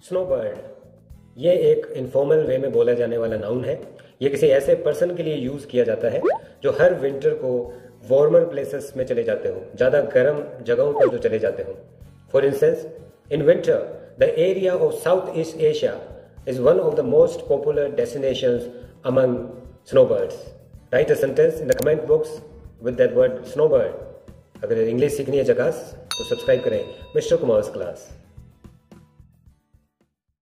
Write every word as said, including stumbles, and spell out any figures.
Snowbird, ये एक informal वे में बोला जाने वाला नाउन है। ये किसी ऐसे पर्सन के लिए यूज किया जाता है जो हर विंटर को वार्मर प्लेसेस में चले जाते हो, ज्यादा गर्म जगहों पर जो चले जाते हो। For instance, in winter the area of South East Asia is one of the most popular destinations among snowbirds. Write a sentence in the comment box with that word snowbird. अगर इंग्लिश सीखनी है जकास तो subscribe करें mister Kumars class.